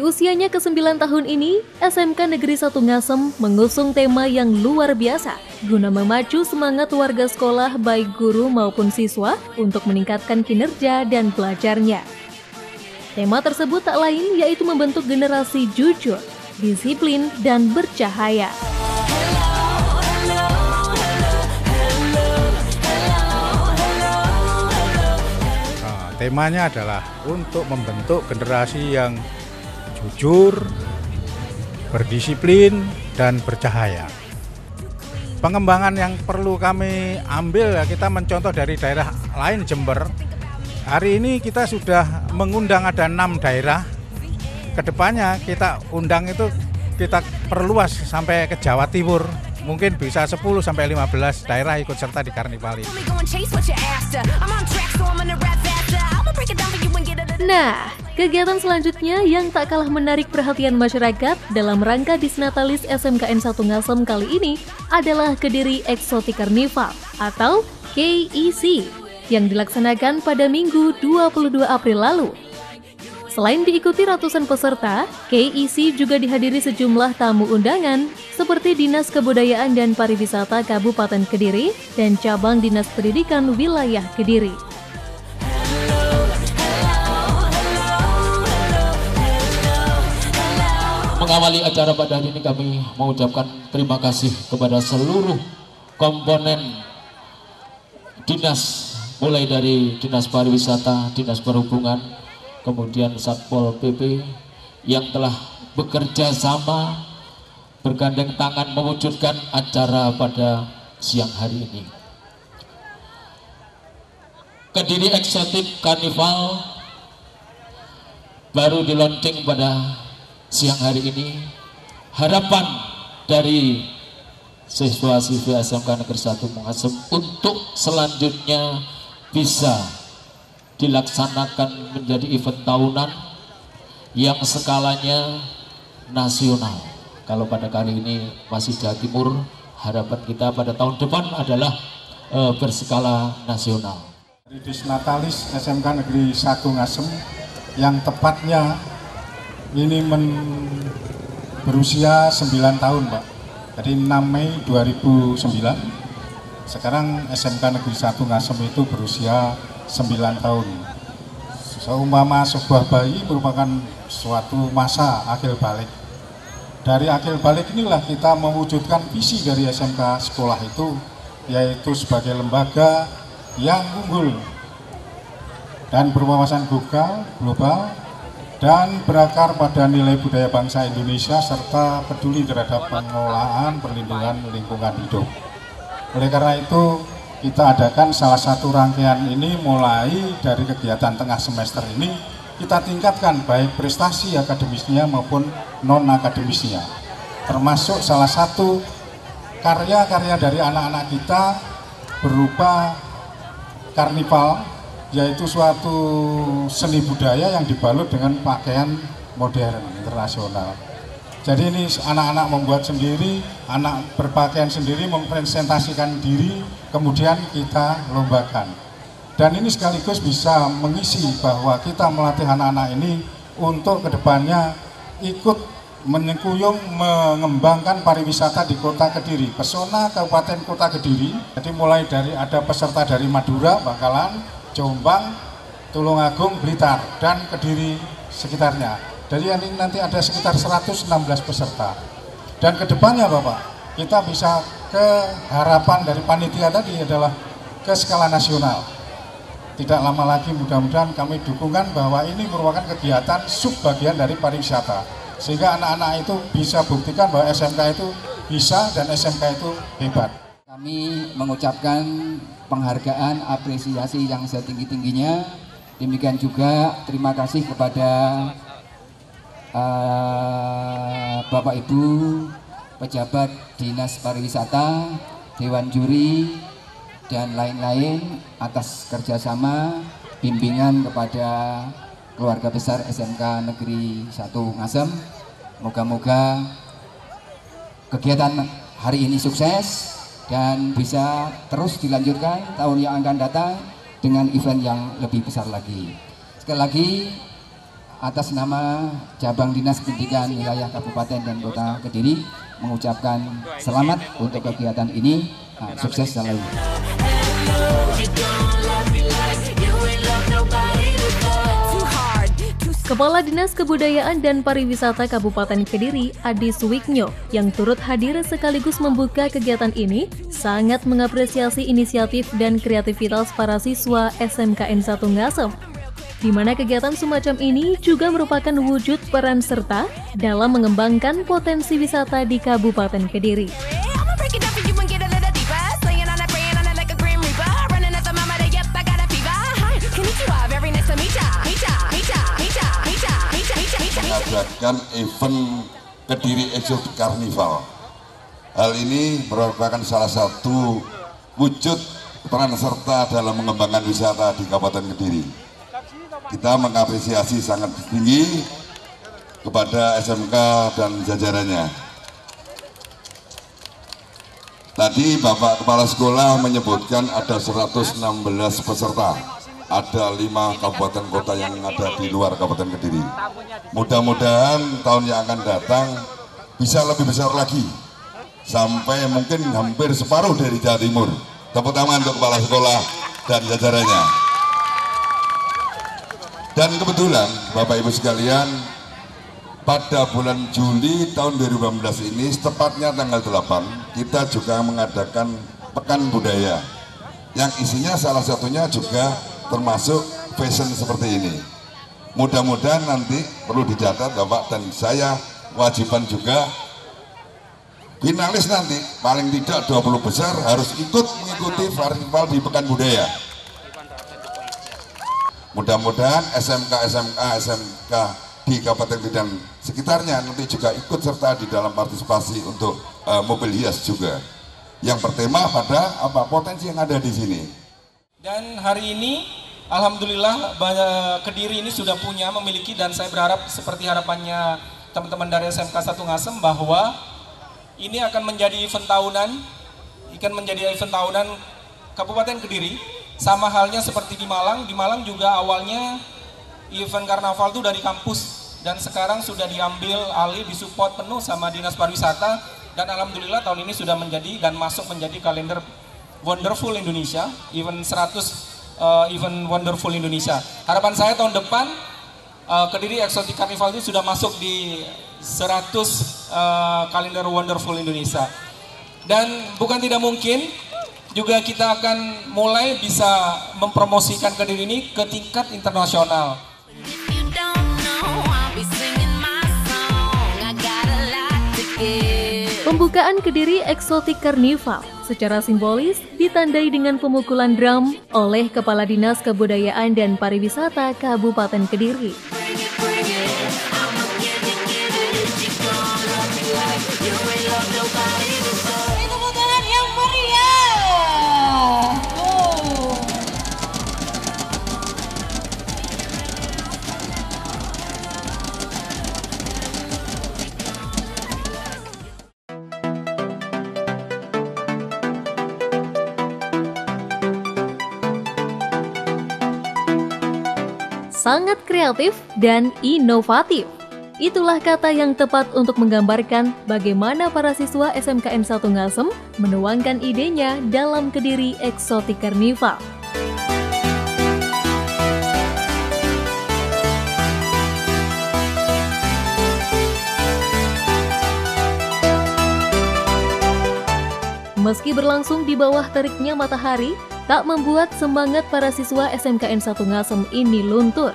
usianya ke-9 tahun ini, SMK Negeri 1 Ngasem mengusung tema yang luar biasa guna memacu semangat warga sekolah baik guru maupun siswa untuk meningkatkan kinerja dan belajarnya. Tema tersebut tak lain yaitu membentuk generasi jujur, disiplin, dan bercahaya. Temanya adalah untuk membentuk generasi yang jujur, berdisiplin, dan bercahaya. Pengembangan yang perlu kami ambil, kita mencontoh dari daerah lain Jember. Hari ini kita sudah mengundang ada 6 daerah. Kedepannya kita undang itu kita perluas sampai ke Jawa Timur. Mungkin bisa 10-15 daerah ikut serta di karnival ini. Nah, kegiatan selanjutnya yang tak kalah menarik perhatian masyarakat dalam rangka Disnatalis SMKN 1 Ngasem kali ini adalah Kediri Exotic Carnival atau KEC yang dilaksanakan pada Minggu 22 April lalu. Selain diikuti ratusan peserta, KEC juga dihadiri sejumlah tamu undangan seperti Dinas Kebudayaan dan Pariwisata Kabupaten Kediri dan Cabang Dinas Pendidikan Wilayah Kediri. Mengawali acara pada hari ini kami mengucapkan terima kasih kepada seluruh komponen dinas, mulai dari Dinas Pariwisata, Dinas Perhubungan, kemudian Satpol PP yang telah bekerja sama bergandeng tangan mewujudkan acara pada siang hari ini. Kediri Exotic Carnival baru di launching pada siang hari ini. Harapan dari siswa-siswi SMK Negeri 1 Ngasem untuk selanjutnya bisa dilaksanakan menjadi event tahunan yang skalanya nasional. Kalau pada kali ini masih Jawa Timur, harapan kita pada tahun depan adalah berskala nasional. Disnatalis SMK Negeri 1 Ngasem yang tepatnya ini berusia 9 tahun, Pak. Jadi 6 Mei 2009. Sekarang SMK Negeri 1 Ngasem itu berusia 9 tahun. Seumpama sebuah bayi merupakan suatu masa akhir balik. Dari akhir balik inilah kita mewujudkan visi dari SMK sekolah itu, yaitu sebagai lembaga yang unggul dan berwawasan global dan berakar pada nilai budaya bangsa Indonesia serta peduli terhadap pengelolaan perlindungan lingkungan hidup. Oleh karena itu kita adakan salah satu rangkaian ini mulai dari kegiatan tengah semester ini kita tingkatkan baik prestasi akademisnya maupun non akademisnya, termasuk salah satu karya-karya dari anak-anak kita berupa karnival, yaitu suatu seni budaya yang dibalut dengan pakaian modern internasional. Jadi ini anak-anak membuat sendiri, anak berpakaian sendiri, mempresentasikan diri, kemudian kita lombakan. Dan ini sekaligus bisa mengisi bahwa kita melatih anak-anak ini untuk kedepannya ikut menyengkuyung mengembangkan pariwisata di Kota Kediri, pesona Kabupaten Kota Kediri. Jadi mulai dari ada peserta dari Madura, Bangkalan, Jombang, Tulungagung, Blitar, dan Kediri sekitarnya. Jadi ini nanti ada sekitar 116 peserta. Dan kedepannya Bapak, kita bisa ke harapan dari panitia tadi adalah ke skala nasional. Tidak lama lagi mudah-mudahan kami dukungan bahwa ini merupakan kegiatan subbagian dari pariwisata. Sehingga anak-anak itu bisa buktikan bahwa SMK itu bisa dan SMK itu hebat. Kami mengucapkan penghargaan, apresiasi yang setinggi-tingginya. Demikian juga terima kasih kepada Bapak Ibu pejabat Dinas Pariwisata, Dewan Juri, dan lain-lain atas kerjasama bimbingan kepada keluarga besar SMK Negeri 1 Ngasem. Moga-moga kegiatan hari ini sukses dan bisa terus dilanjutkan tahun yang akan datang dengan event yang lebih besar lagi. Sekali lagi atas nama Cabang Dinas Pendidikan Wilayah Kabupaten dan Kota Kediri mengucapkan selamat untuk kegiatan ini. Sukses selalu. Kepala Dinas Kebudayaan dan Pariwisata Kabupaten Kediri, Adi Suwiknyo, yang turut hadir sekaligus membuka kegiatan ini, sangat mengapresiasi inisiatif dan kreativitas para siswa SMKN 1 Ngasem, di mana kegiatan semacam ini juga merupakan wujud peran serta dalam mengembangkan potensi wisata di Kabupaten Kediri. Mengadakan event Kediri Exotic Carnival. Hal ini merupakan salah satu wujud peran serta dalam mengembangkan wisata di Kabupaten Kediri. Kita mengapresiasi sangat tinggi kepada SMK dan jajarannya. Tadi Bapak Kepala Sekolah menyebutkan ada 116 peserta. Ada 5 kabupaten kota yang ada di luar Kabupaten Kediri. Mudah-mudahan tahun yang akan datang bisa lebih besar lagi, sampai mungkin hampir separuh dari Jawa Timur. Tepuk tangan untuk kepala sekolah dan jajarannya. Dan kebetulan Bapak Ibu sekalian, pada bulan Juli tahun 2018 ini, tepatnya tanggal 8, kita juga mengadakan Pekan Budaya, yang isinya salah satunya juga termasuk fashion seperti ini. Mudah-mudahan nanti perlu dicatat Bapak dan saya, wajiban juga finalis nanti paling tidak 20 besar harus ikut mengikuti festival di Pekan Budaya. Mudah-mudahan SMK di Kabupaten Kediri dan sekitarnya nanti juga ikut serta di dalam partisipasi untuk mobil hias juga, yang bertema pada potensi yang ada di sini. Dan hari ini alhamdulillah Kediri ini sudah memiliki, dan saya berharap seperti harapannya teman-teman dari SMK 1 Ngasem bahwa ini akan menjadi event tahunan Kabupaten Kediri, sama halnya seperti di Malang. Di Malang juga awalnya event karnaval itu dari kampus, dan sekarang sudah diambil alih, disupport penuh sama Dinas Pariwisata, dan alhamdulillah tahun ini sudah menjadi dan masuk menjadi kalender Wonderful Indonesia, event 100 event Wonderful Indonesia. Harapan saya tahun depan Kediri Exotic Carnival itu sudah masuk di 100 kalender Wonderful Indonesia. Dan bukan tidak mungkin juga kita akan mulai bisa mempromosikan Kediri ini ke tingkat internasional. Pembukaan Kediri Exotic Carnival secara simbolis ditandai dengan pemukulan drum oleh Kepala Dinas Kebudayaan dan Pariwisata Kabupaten Kediri. Tepuk tangan yang meriah. Sangat kreatif dan inovatif. Itulah kata yang tepat untuk menggambarkan bagaimana para siswa SMKN 1 Ngasem menuangkan idenya dalam Kediri Exotic Carnival. Meski berlangsung di bawah teriknya matahari, tak membuat semangat para siswa SMKN 1 Ngasem ini luntur.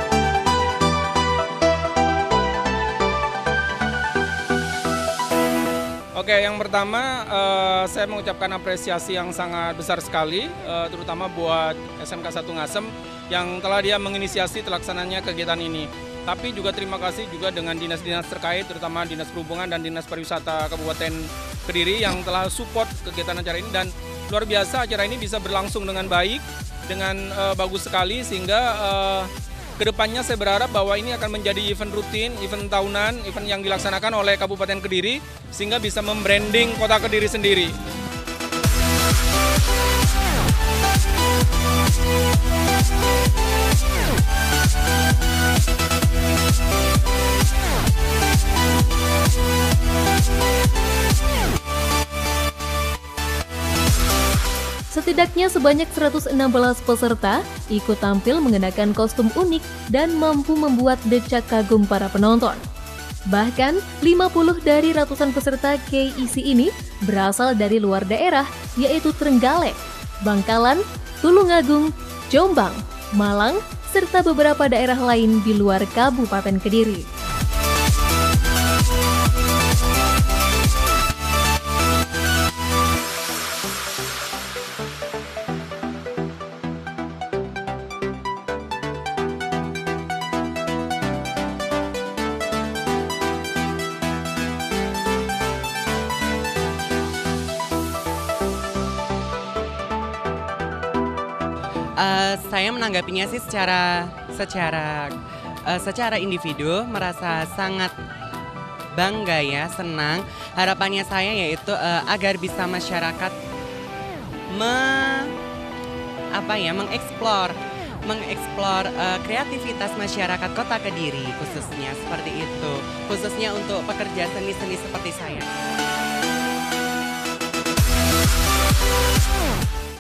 Oke, yang pertama saya mengucapkan apresiasi yang sangat besar sekali, terutama buat SMK 1 Ngasem yang telah dia menginisiasi terlaksananya kegiatan ini. Tapi juga terima kasih juga dengan dinas-dinas terkait, terutama Dinas Perhubungan dan Dinas Pariwisata Kabupaten Kediri yang telah support kegiatan acara ini, dan luar biasa acara ini bisa berlangsung dengan baik, dengan bagus sekali, sehingga kedepannya saya berharap bahwa ini akan menjadi event rutin, event tahunan, event yang dilaksanakan oleh Kabupaten Kediri, sehingga bisa membranding kota Kediri sendiri. Setidaknya sebanyak 116 peserta ikut tampil mengenakan kostum unik dan mampu membuat decak kagum para penonton. Bahkan, 50 dari ratusan peserta KEC ini berasal dari luar daerah, yaitu Trenggalek, Bangkalan, Tulungagung, Jombang, Malang, serta beberapa daerah lain di luar Kabupaten Kediri. Saya menanggapinya sih secara individu merasa sangat bangga ya, senang. Harapannya saya yaitu agar bisa masyarakat mengeksplor kreativitas masyarakat Kota Kediri khususnya seperti itu, khususnya untuk pekerja seni-seni seperti saya.